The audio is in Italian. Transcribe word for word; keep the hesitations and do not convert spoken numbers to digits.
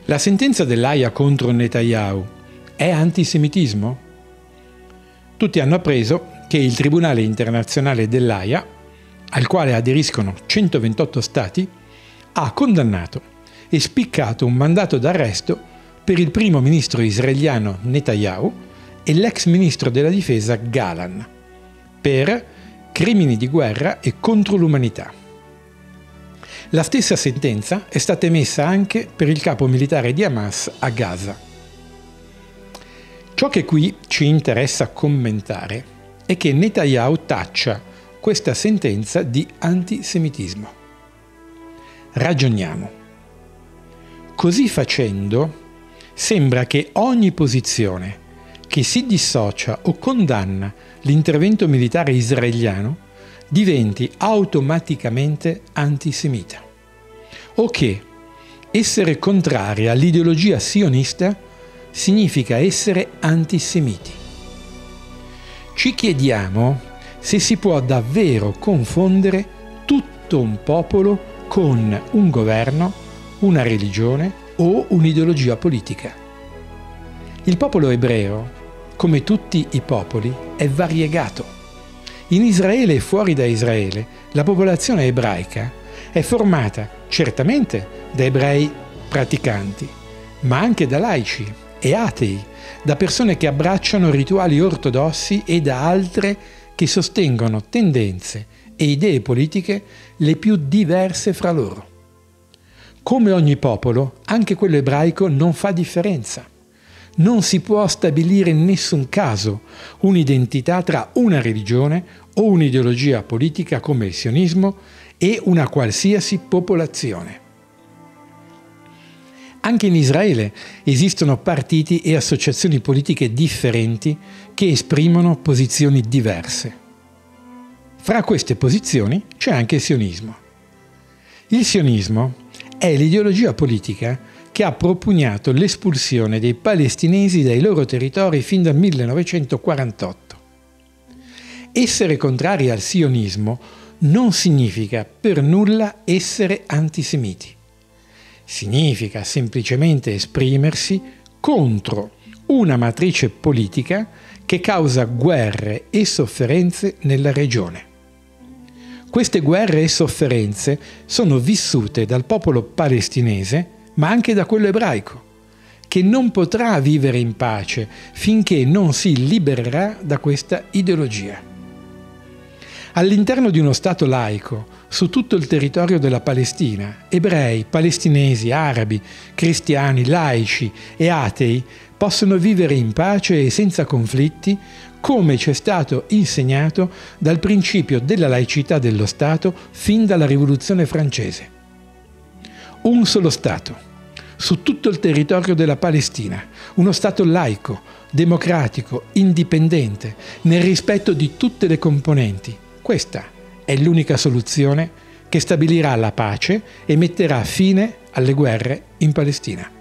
La sentenza dell'Aia contro Netanyahu è antisemitismo? Tutti hanno appreso che il Tribunale internazionale dell'Aia, al quale aderiscono centoventotto stati, ha condannato e spiccato un mandato d'arresto per il primo ministro israeliano Netanyahu e l'ex ministro della difesa Gallant per crimini di guerra e contro l'umanità. La stessa sentenza è stata emessa anche per il capo militare di Hamas a Gaza. Ciò che qui ci interessa commentare è che Netanyahu taccia questa sentenza di antisemitismo. Ragioniamo. Così facendo, sembra che ogni posizione che si dissocia o condanna l'intervento militare israeliano diventi automaticamente antisemita, o che essere contrari all'ideologia sionista significa essere antisemiti. Ci chiediamo se si può davvero confondere tutto un popolo con un governo, una religione o un'ideologia politica. Il popolo ebreo, come tutti i popoli, è variegato. In Israele e fuori da Israele, la popolazione ebraica è formata certamente da ebrei praticanti, ma anche da laici e atei, da persone che abbracciano rituali ortodossi e da altre che sostengono tendenze e idee politiche le più diverse fra loro. Come ogni popolo, anche quello ebraico non fa differenza. Non si può stabilire in nessun caso un'identità tra una religione o un'ideologia politica come il sionismo e una qualsiasi popolazione. Anche in Israele esistono partiti e associazioni politiche differenti che esprimono posizioni diverse. Fra queste posizioni c'è anche il sionismo. Il sionismo è l'ideologia politica che ha propugnato l'espulsione dei palestinesi dai loro territori fin dal millenovecentoquarantotto. Essere contrari al sionismo non significa per nulla essere antisemiti. Significa semplicemente esprimersi contro una matrice politica che causa guerre e sofferenze nella regione. Queste guerre e sofferenze sono vissute dal popolo palestinese, ma anche da quello ebraico, che non potrà vivere in pace finché non si libererà da questa ideologia. All'interno di uno Stato laico, su tutto il territorio della Palestina, ebrei, palestinesi, arabi, cristiani, laici e atei possono vivere in pace e senza conflitti, come ci è stato insegnato dal principio della laicità dello Stato fin dalla Rivoluzione francese. Un solo Stato, su tutto il territorio della Palestina, uno Stato laico, democratico, indipendente, nel rispetto di tutte le componenti. Questa è l'unica soluzione che stabilirà la pace e metterà fine alle guerre in Palestina.